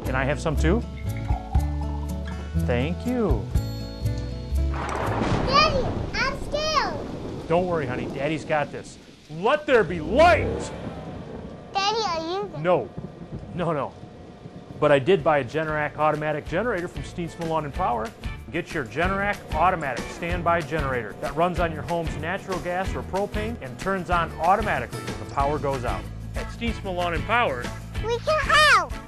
Can I have some too? Thank you. Daddy, I'm scared. Don't worry, honey. Daddy's got this. Let there be light! Daddy, are you? No. No. But I did buy a Generac automatic generator from Steensma Lawn and Power. Get your Generac automatic standby generator that runs on your home's natural gas or propane and turns on automatically when the power goes out. At Steensma Lawn and Power, We can help.